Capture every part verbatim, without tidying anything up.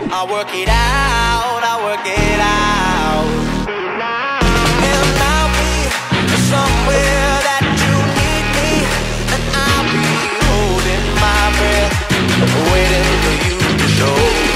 I work it out, I work it out. And I'll be somewhere that you need me, and I'll be holding my breath, waiting for you to show.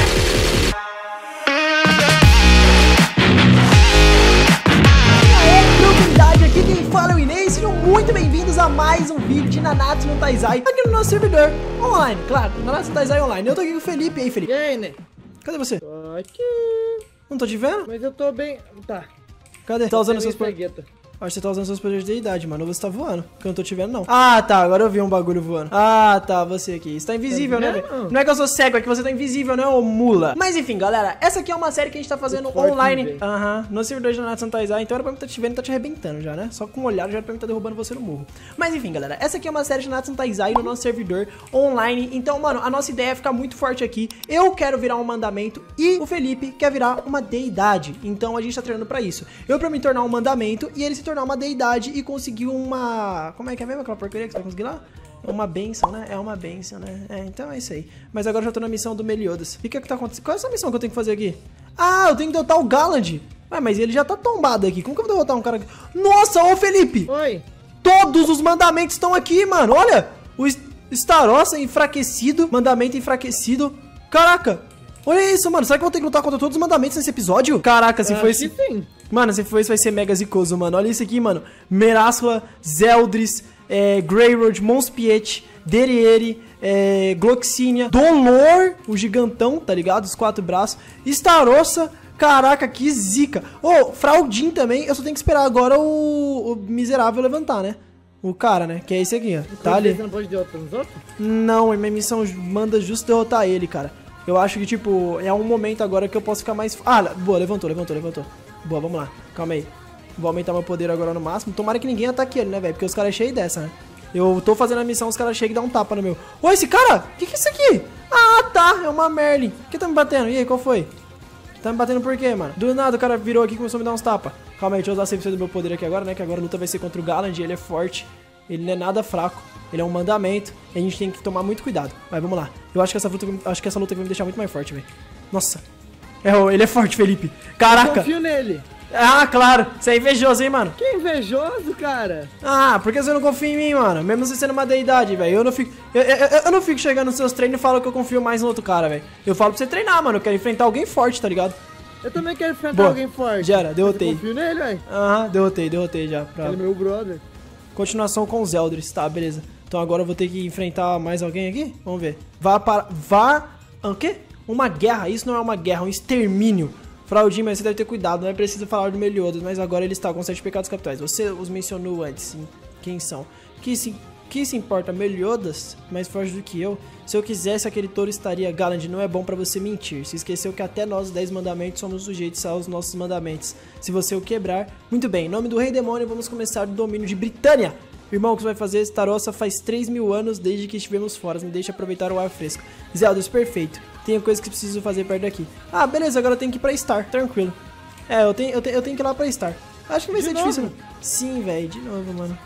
Aqui quem fala é o Inês, sejam muito bem-vindos a mais um vídeo de Nanatsu no Taizai aqui no nosso servidor online, claro, Nanatsu no Taizai online. Eu tô aqui com o Felipe, e aí Felipe? E aí, Inês? Cadê você? Tô aqui. Não tô te vendo? Mas eu tô bem... Tá. Cadê? Tá usando seus poderes? Acho que você tá usando seus poderes de deidade, mano, ou você tá voando, que eu não tô te vendo não. Ah, tá, agora eu vi um bagulho voando. Ah, tá, você aqui. Você tá invisível, tá, né, velho? Não é que eu sou cego, é que você tá invisível, né, ô mula? Mas enfim, galera, essa aqui é uma série que a gente tá fazendo online. Aham, uhum, no servidor de Nanatsu no Taizai, então era pra mim tá te vendo e tá te arrebentando já, né? Só com um olhar já era pra mim tá derrubando você no morro. Mas enfim, galera, essa aqui é uma série de Nanatsu no Taizai no nosso servidor online. Então, mano, a nossa ideia é ficar muito forte aqui. Eu quero virar um mandamento e o Felipe quer virar uma deidade. Então a gente tá treinando pra isso. Eu pra me tornar um mandamento e ele se tornar uma deidade e conseguiu uma... Como é que é mesmo aquela porcaria que você vai conseguir lá? Uma benção, né? É uma benção, né? É, então é isso aí. Mas agora eu já tô na missão do Meliodas. O que que, é que tá acontecendo? Qual é essa missão que eu tenho que fazer aqui? Ah, eu tenho que derrotar o Galland. Ué, mas ele já tá tombado aqui. Como que eu vou derrotar um cara aqui? Nossa, ô Felipe! Oi! Todos os mandamentos estão aqui, mano. Olha! O Starossa enfraquecido. Mandamento enfraquecido. Caraca! Olha isso, mano. Será que eu vou ter que lutar contra todos os mandamentos nesse episódio? Caraca, se foi esse... Sim. Mano, se for isso vai ser mega zicoso, mano. Olha isso aqui, mano. Merasla, Zeldris, é, Greyroad, Monspiet, Deriere, é, Gloxinia, Dolor, o gigantão, tá ligado? Os quatro braços. Starossa, caraca, que zica. Ô, oh, Fraldin também. Eu só tenho que esperar agora o, o miserável levantar, né? O cara, né? Que é esse aqui, ó. Tá ali. Você não pode derrotar os outros? Não, minha missão manda justo derrotar ele, cara. Eu acho que, tipo, é um momento agora que eu posso ficar mais... Ah, boa, levantou, levantou, levantou. Boa, vamos lá. Calma aí. Vou aumentar meu poder agora no máximo. Tomara que ninguém ataque ele, né, velho? Porque os caras é cheio dessa, né? Eu tô fazendo a missão, os caras chegam e dão um tapa no meu. Ô, esse cara! O que que é isso aqui? Ah, tá. É uma Merlin. Por que tá me batendo? E aí, qual foi? Tá me batendo por quê, mano? Do nada o cara virou aqui e começou a me dar uns tapas. Calma aí, deixa eu usar cem por cento do meu poder aqui agora, né? Que agora a luta vai ser contra o Galland. Ele é forte. Ele não é nada fraco. Ele é um mandamento. E a gente tem que tomar muito cuidado. Vai, vamos lá. Eu acho que essa luta, acho que essa luta vai me deixar muito mais forte, velho. Nossa. É, ele é forte, Felipe. Caraca. Eu confio nele. Ah, claro. Você é invejoso, hein, mano? Que invejoso, cara? Ah, por que você não confia em mim, mano? Mesmo você sendo uma deidade, velho. Eu não fico... Eu, eu, eu não fico chegando nos seus treinos e falo que eu confio mais no outro cara, velho. Eu falo pra você treinar, mano. Eu quero enfrentar alguém forte, tá ligado? Eu também quero enfrentar Boa. alguém forte. Já era, derrotei. Eu confio nele, velho. Aham, derrotei, derrotei já. Pra... Ele é meu brother. Continuação com os Eldris, tá, beleza. Então agora eu vou ter que enfrentar mais alguém aqui? Vamos ver. Vá para... Vá... O quê? Uma guerra. Isso não é uma guerra, é um extermínio. Fraldinho, mas você deve ter cuidado. Não é preciso falar do Meliodas, mas agora ele está com sete pecados capitais. Você os mencionou antes, sim. Quem são? Que se, que se importa? Meliodas? Mais forte do que eu? Se eu quisesse, aquele touro estaria... Galland, não é bom pra você mentir. Se esqueceu que até nós, os dez mandamentos, somos sujeitos aos nossos mandamentos. Se você o quebrar... Muito bem, em nome do Rei Demônio, vamos começar o domínio de Britânia. Irmão, o que você vai fazer? Starossa faz três mil anos desde que estivemos fora. Me deixa aproveitar o ar fresco. Zeldris, perfeito. Tem coisa que preciso fazer perto daqui. Ah, beleza, agora eu tenho que ir pra Star. Tranquilo. É, eu tenho, eu tenho, eu tenho que ir lá pra Star. Acho que não vai De ser novo? difícil, não. Sim, velho, de novo, mano.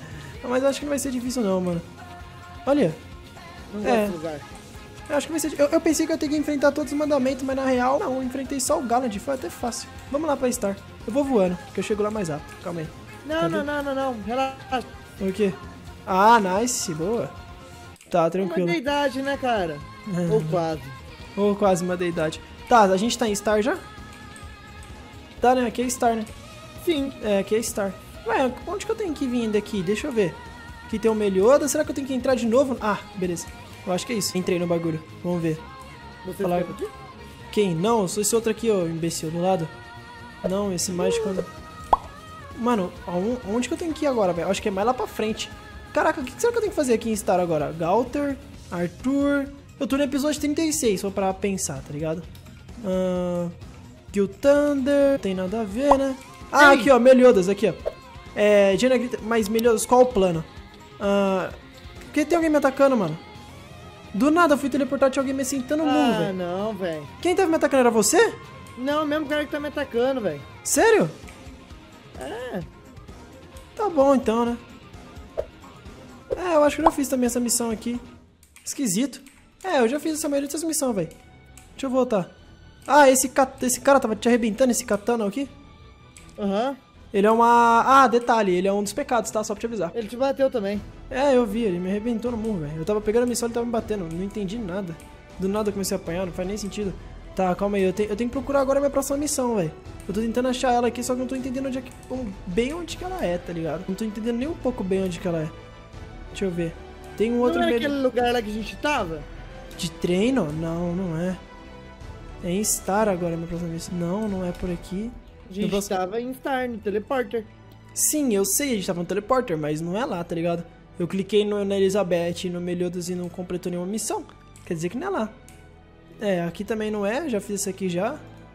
Mas acho que não vai ser difícil, não, mano. Olha. Não É. gosto desse lugar. Eu acho que vai ser... Eu, eu pensei que eu ia ter que enfrentar todos os mandamentos, mas na real, não. Eu enfrentei só o Galland. Foi até fácil. Vamos lá pra Star. Eu vou voando, porque eu chego lá mais rápido. Calma aí. Não, Cadê? não, não, não, não. Relaxa. O quê? Ah, nice. Boa. Tá, Uma tranquilo. deidade, né, cara? Ou quase. Ou quase uma deidade. Tá, a gente tá em Star já? Tá, né? Aqui é Star, né? Sim. É, aqui é Star. Ué, onde que eu tenho que vir daqui? Deixa eu ver. Aqui tem o Meliodas. Será que eu tenho que entrar de novo? Ah, beleza. Eu acho que é isso. Entrei no bagulho. Vamos ver. Você Falar- fica aqui? Quem? Não, eu sou esse outro aqui, ó, imbecil, do lado. Não, esse mágico... Mano, aon- onde que eu tenho que ir agora, velho? Acho que é mais lá pra frente. Caraca, o que será que eu tenho que fazer aqui em Star agora? Galter, Arthur... Eu tô no episódio trinta e seis, só pra pensar, tá ligado? Uh, Gil Thunder... Não tem nada a ver, né? Ah, Ei. aqui, ó, Meliodas, aqui, ó. É, Diana grita... Mas, Meliodas, qual o plano? Ah... Por que tem alguém me atacando, mano? Do nada eu fui teleportar, tinha alguém me sentando no muro, Ah, velho. não, velho. Quem tava me atacando era você? Não, mesmo cara que tá me atacando, velho. Sério? É. Tá bom então, né? É, eu acho que eu já fiz também essa missão aqui. Esquisito. É, eu já fiz essa maioria dessas missões, velho. Deixa eu voltar. Ah, esse, esse cara tava te arrebentando, esse katana aqui? Aham. Uhum. Ele é uma... Ah, detalhe, ele é um dos pecados, tá? Só pra te avisar. Ele te bateu também. É, eu vi, ele me arrebentou no murro, velho. Eu tava pegando a missão e ele tava me batendo, não entendi nada. Do nada eu comecei a apanhar, não faz nem sentido. Tá, calma aí, eu, te, eu tenho que procurar agora a minha próxima missão, velho. Eu tô tentando achar ela aqui, só que não tô entendendo onde é que, bem onde que ela é, tá ligado? Não tô entendendo nem um pouco bem onde que ela é. Deixa eu ver. Tem um outro... Não é meio... aquele lugar lá que a gente tava? De treino? Não, não é. É em Star agora, minha próxima missão. Não, não é por aqui. A gente próximo... tava em Star, no teleporter. Sim, eu sei, a gente tava no teleporter, mas não é lá, tá ligado? Eu cliquei no, na Elizabeth e no Meliodas e não completou nenhuma missão. Quer dizer que não é lá. É, aqui também não é, já fiz isso aqui já.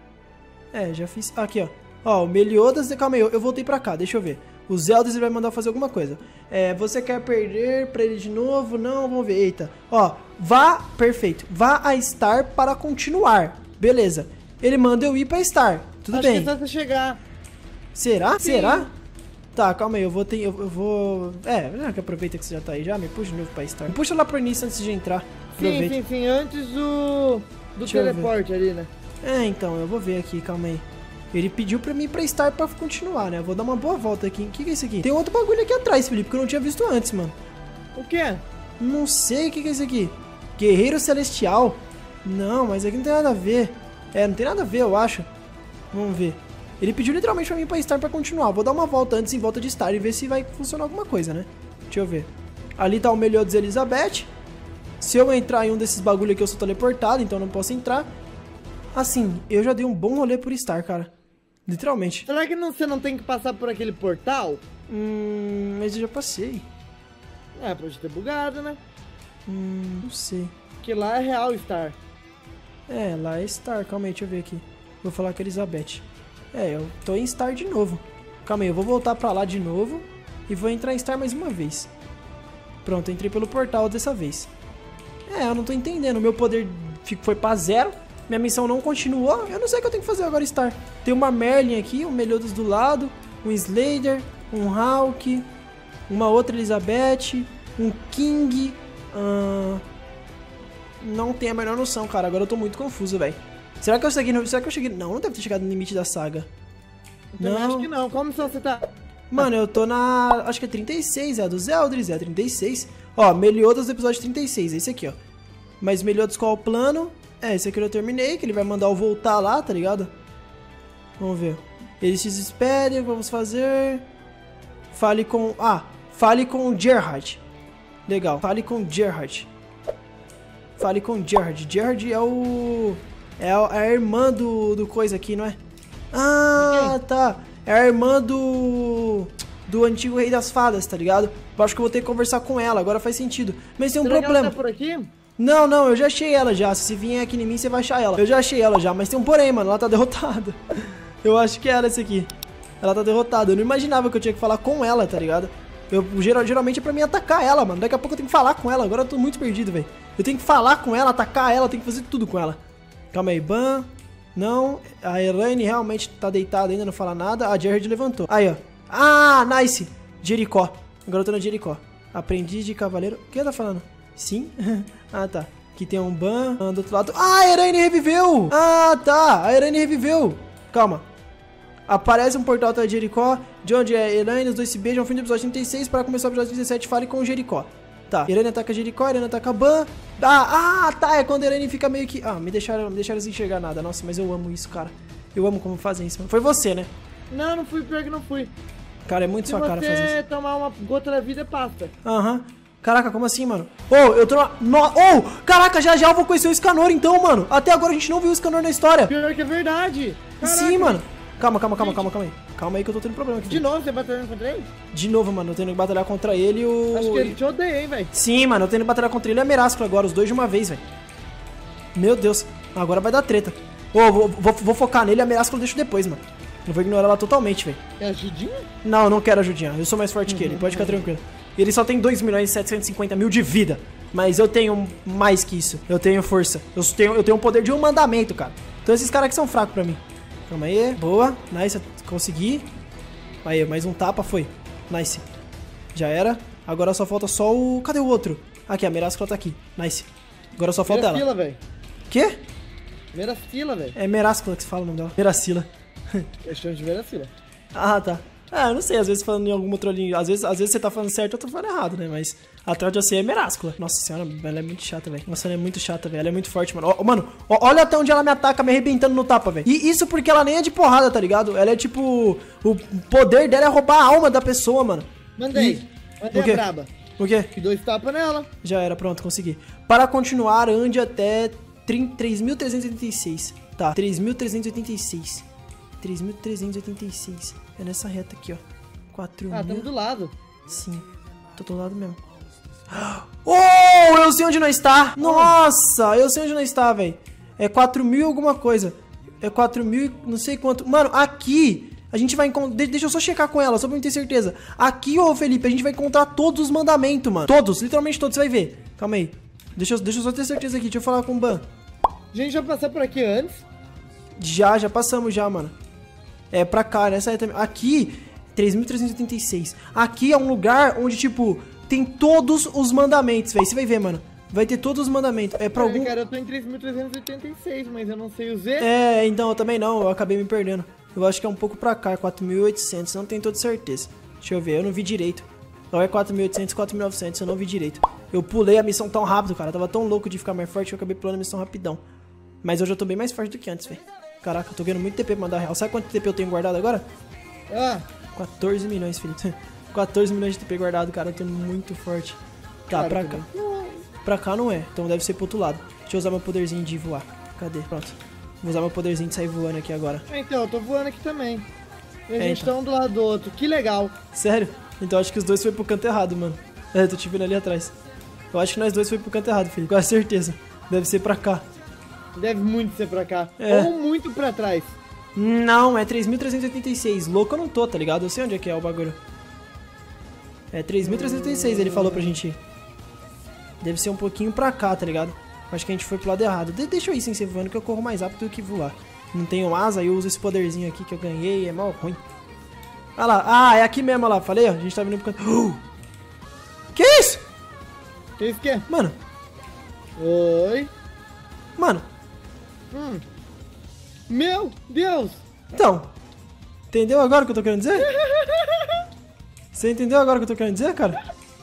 É, já fiz... Aqui, ó. Ó, o Meliodas... Calma aí, eu, eu voltei pra cá, deixa eu ver. O Zelda ele vai mandar fazer alguma coisa. É, você quer perder pra ele de novo? Não, vamos ver. Eita. Ó, vá... Perfeito. Vá a Star para continuar. Beleza. Ele manda eu ir pra Star. Tudo Acho bem. que é só você chegar. Será? Sim. Será? Tá, calma aí, eu vou ter... Eu, eu vou... É, já que aproveita que você já tá aí já, me puxa de novo pra Star. Me puxa lá pro início antes de entrar. Sim, sim, sim. Antes do... Do Deixa eu teleporte ali, né? É, então, eu vou ver aqui, calma aí. Ele pediu pra mim ir pra Star pra continuar, né? Eu vou dar uma boa volta aqui. O que que é isso aqui? Tem outro bagulho aqui atrás, Felipe, que eu não tinha visto antes, mano. O quê? Não sei o que que é isso aqui. Guerreiro Celestial. Não, mas aqui não tem nada a ver. É, não tem nada a ver, eu acho. Vamos ver. Ele pediu literalmente pra mim ir pra Star pra continuar. Vou dar uma volta antes em volta de Star e ver se vai funcionar alguma coisa, né? Deixa eu ver. Ali tá o Meliodas Elizabeth. Se eu entrar em um desses bagulho aqui, eu sou teleportado, então eu não posso entrar. Assim, eu já dei um bom rolê por Star, cara. Literalmente. Será que não, você não tem que passar por aquele portal? Hum, mas eu já passei. É, pode ter bugado, né? Hum, não sei. Porque lá é real Star. É, lá é Star. Calma aí, deixa eu ver aqui. Vou falar com a Elizabeth. É, eu tô em Star de novo. Calma aí, eu vou voltar pra lá de novo. E vou entrar em Star mais uma vez. Pronto, entrei pelo portal dessa vez. É, eu não tô entendendo. O meu poder foi pra zero. Minha missão não continuou. Eu não sei o que eu tenho que fazer agora, Star. Tem uma Merlin aqui, um Meliodas do lado, um Slayer, um Hulk, uma outra Elizabeth, um King. Uh... Não tenho a menor noção, cara. Agora eu tô muito confuso, velho. Será que eu cheguei no... Será que eu cheguei... Não, não deve ter chegado no limite da saga. Eu não. acho que não. Qual missão você tá? Mano, eu tô na... Acho que é trinta e seis, é a do Zeldris, é a trinta e seis. Ó, Meliodas do episódio trinta e seis, é esse aqui, ó. Mas Meliodas qual é o plano? É, esse aqui eu terminei, que ele vai mandar eu voltar lá, tá ligado? Vamos ver. Eles se esperem, vamos fazer... Fale com... Ah, fale com o Gerhard. Legal, fale com o Gerhard. Fale com o Gerhard. Gerhard é o... É a, é a irmã do, do coisa aqui, não é? Ah, tá. É a irmã do... Do antigo Rei das Fadas, tá ligado? Eu acho que eu vou ter que conversar com ela, agora faz sentido. Mas tem um Será problema. que ela tá por aqui? Não, não, eu já achei ela já. Se você vier aqui em mim, você vai achar ela. Eu já achei ela já, mas tem um porém, mano. Ela tá derrotada. Eu acho que era esse aqui. Ela tá derrotada. Eu não imaginava que eu tinha que falar com ela, tá ligado? Eu, geral, geralmente é pra mim atacar ela, mano. Daqui a pouco eu tenho que falar com ela. Agora eu tô muito perdido, velho. Eu tenho que falar com ela, atacar ela, eu tenho que fazer tudo com ela. Calma aí, Ban. Não. A Elaine realmente tá deitada ainda, não fala nada. A Gerard levantou. Aí, ó. Ah, nice. Jericó. Agora eu tô na Jericó. Aprendiz de cavaleiro. O que ela tá falando? Sim? Ah, tá. Aqui tem um Ban. Ah, do outro lado. Ah, a Elaine reviveu! Ah, tá. A Elaine reviveu. Calma. Aparece um portal atrás de Jericó, de onde é Elaine, os dois se beijam, fim do episódio trinta e seis, para começar o episódio dezessete, fale com o Jericó. Tá, Elaine ataca Jericó, Elaine ataca Ban. Ah, ah, tá, é quando a Elaine fica meio que... Ah, me deixaram, me deixaram sem enxergar nada. Nossa, mas eu amo isso, cara. Eu amo como fazem isso. Foi você, né? Não, não fui, pior que não fui. Cara, é muito Se sua cara fazer isso. Se você tomar uma gota da vida, passa. Aham. Uhum. Caraca, como assim, mano? Ô, oh, eu tô na... No... Oh, caraca, já já eu vou conhecer o Escanor então, mano. Até agora a gente não viu o Escanor na história. Pior que é verdade. Caraca. Sim, mano. Calma, calma, calma, calma, calma aí. Calma aí que eu tô tendo problema aqui. De novo, você batalhando contra ele? De novo, mano, eu tenho que batalhar contra ele e o... Acho que ele te odeia, hein, velho. Sim, mano, eu tenho que batalhar contra ele e a Merascula agora, os dois de uma vez, velho. Meu Deus, agora vai dar treta. Ô, oh, vou, vou, vou focar nele e a Merascula eu deixo depois, mano. Eu vou ignorar ela totalmente, velho. É ajudinha? Não, eu não quero ajudinha. Eu sou mais forte uhum, que ele, pode ficar uhum. tranquilo. Ele só tem dois milhões e setecentos e cinquenta mil de vida. Mas eu tenho mais que isso. Eu tenho força. Eu tenho, eu tenho o poder de um mandamento, cara. Então esses caras aqui são fracos pra mim. Calma aí. Boa. Nice. Consegui. Aí, mais um tapa. Foi. Nice. Já era. Agora só falta só o... Cadê o outro? Aqui, a Merascula tá aqui. Nice. Agora só falta Vira ela. fila, velho. Quê? Meracila, velho. É Meráscula que se fala o nome dela. Meracila. Eu chamo de Meracila. Ah, tá. É, eu não sei, às vezes falando em alguma outra língua. Às vezes, às vezes você tá falando certo, eu tô falando errado, né? Mas atrás de você é Meráscula. Nossa senhora, ela é muito chata, velho. Nossa, ela é muito chata, velho. Ela é muito forte, mano. Ó, mano, ó, olha até onde ela me ataca, me arrebentando no tapa, velho. E isso porque ela nem é de porrada, tá ligado? Ela é tipo. O poder dela é roubar a alma da pessoa, mano. Mandei. Mandei O quê? a braba. O quê? E dois tapas nela. Já era, pronto, consegui. Para continuar, ande até três mil trezentos e oitenta e seis. Tá, três mil trezentos e oitenta e seis. três mil trezentos e oitenta e seis. É nessa reta aqui, ó. quatro mil. Ah, tamo do lado. Sim, tô do lado mesmo. Oh, eu sei onde nós está. Nossa, eu sei onde nós está, velho. É quatro mil alguma coisa. É quatro mil e não sei quanto. Mano, aqui a gente vai encontrar... Deixa eu só checar com ela, só pra eu ter certeza. Aqui, ô Felipe, a gente vai encontrar todos os mandamentos, mano. Todos, literalmente todos, você vai ver. Calma aí. Deixa eu, deixa eu só ter certeza aqui, deixa eu falar com o Ban. A gente já passou por aqui antes. Já, já passamos já, mano. É pra cá, nessa reta. Aqui, três mil trezentos e oitenta e seis. Aqui é um lugar onde, tipo, tem todos os mandamentos, velho. Você vai ver, mano. Vai ter todos os mandamentos. É pra Olha, algum... cara, eu tô em três mil trezentos e oitenta e seis, mas eu não sei o Z. É, então, eu também não. Eu acabei me perdendo. Eu acho que é um pouco pra cá, quatro mil e oitocentos. Não tenho toda certeza. Deixa eu ver, eu não vi direito. Ou é quatro mil e oitocentos, quatro mil e novecentos. Eu não vi direito. Eu pulei a missão tão rápido, cara. Eu tava tão louco de ficar mais forte que eu acabei pulando a missão rapidão. Mas hoje eu tô bem mais forte do que antes, velho. Caraca, eu tô ganhando muito T P pra mandar real. Sabe quanto T P eu tenho guardado agora? Ah, quatorze milhões, Felipe. quatorze milhões de T P guardado, cara. Eu tô muito forte. Tá, cara, pra que cá. bom. Pra cá não é. Então deve ser pro outro lado. Deixa eu usar meu poderzinho de voar. Cadê? Pronto. Vou usar meu poderzinho de sair voando aqui agora. Ah, então, eu tô voando aqui também. E a É, gente então. tá um do lado do outro. Que legal. Sério? Então acho que os dois foi pro canto errado, mano. É, tô te vendo ali atrás. Eu acho que nós dois foi pro canto errado, Felipe. Com certeza. Deve ser pra cá. Deve muito ser pra cá. É. Ou muito pra trás. Não, é três mil trezentos e oitenta e seis. Louco eu não tô, tá ligado? Eu sei onde é que é o bagulho. É três mil trezentos e oitenta e seis, ele falou pra gente ir. Deve ser um pouquinho pra cá, tá ligado? Acho que a gente foi pro lado errado. De deixa eu ir sem ser voando que eu corro mais rápido do que voar. Não tenho asa e eu uso esse poderzinho aqui que eu ganhei. É mal ruim. Olha lá. Ah, é aqui mesmo, olha lá. Falei, ó. A gente tá vindo pro canto. Uh! Que isso? Que isso que é? Mano. Oi. Mano. Hum. Meu Deus. Então. Entendeu agora o que eu tô querendo dizer? Você entendeu agora o que eu tô querendo dizer, cara?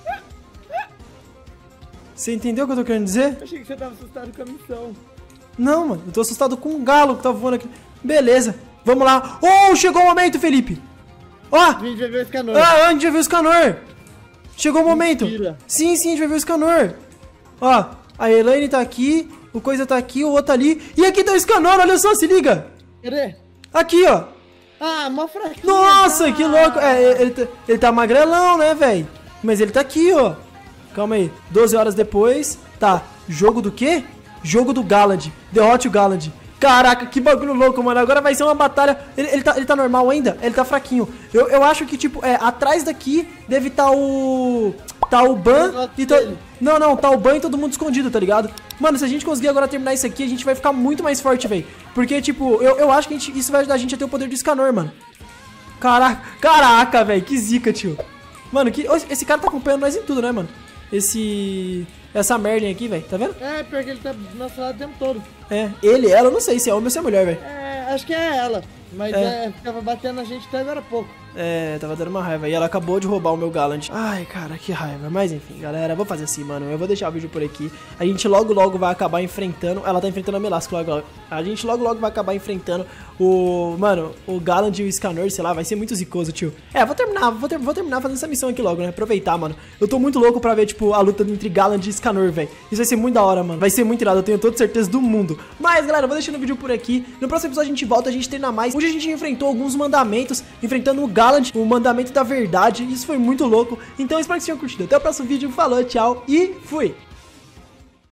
Você entendeu o que eu tô querendo dizer? Achei que você tava assustado com a missão. Não, mano. Eu tô assustado com um galo que tá voando aqui. Beleza. Vamos lá. Oh, chegou o momento, Felipe. Ó. A gente vai ver o Escanor. Ah, a gente vai ver o Scanor. Chegou o momento. Mentira. Sim, sim, a gente vai ver o Scanor. Ó, a Elaine tá aqui, o Coisa tá aqui, o outro tá ali. E aqui tá o Scanor, olha só, se liga. Cadê? Aqui, ó. Ah, mó fraquinha. Nossa, tá? que louco. É, ele, tá, ele tá magrelão, né, velho? Mas ele tá aqui, ó. Calma aí. doze horas depois. Tá. Jogo do quê? Jogo do Galad. Derrote o Galad. Caraca, que bagulho louco, mano. Agora vai ser uma batalha. Ele, ele, tá, ele tá normal ainda? Ele tá fraquinho. Eu, eu acho que, tipo, é, atrás daqui deve tá o... Tá o Ban e to... Não, não, tá o Ban e todo mundo escondido, tá ligado? Mano, se a gente conseguir agora terminar isso aqui, a gente vai ficar muito mais forte, velho. Porque, tipo, eu, eu acho que a gente, isso vai ajudar a gente a ter o poder do Escanor, mano. Caraca, caraca, velho, que zica, tio. Mano, que, esse cara tá acompanhando nós em tudo, né, mano? Esse... Essa merda aqui, velho, tá vendo? É, pior que ele tá do nosso lado o tempo todo. É, ele, ela, eu não sei se é homem ou se é mulher, velho. É, acho que é ela. Mas É. é. ficava batendo na gente até agora há pouco. É, tava dando uma raiva. E ela acabou de roubar o meu Gallant. Ai, cara, que raiva. Mas enfim, galera, vou fazer assim, mano. Eu vou deixar o vídeo por aqui. A gente logo, logo vai acabar enfrentando... Ela tá enfrentando a Melasco logo, logo. A gente logo, logo vai acabar enfrentando o... Mano, o Gallant e o Scanor, sei lá. Vai ser muito zicoso, tio. É, vou terminar. Vou, ter, vou terminar fazendo essa missão aqui logo, né? Aproveitar, mano. Eu tô muito louco pra ver, tipo, a luta entre Gallant e Scanor, velho. Isso vai ser muito da hora, mano. Vai ser muito irado. Eu tenho toda certeza do mundo. Mas, galera, eu vou deixando o vídeo por aqui. No próximo episódio a gente volta, a gente treina mais. Hoje a gente enfrentou alguns mandamentos. Enfrentando o Gallant, o mandamento da verdade. Isso foi muito louco. Então, espero que vocês tenham curtido. Até o próximo vídeo. Falou, tchau e fui!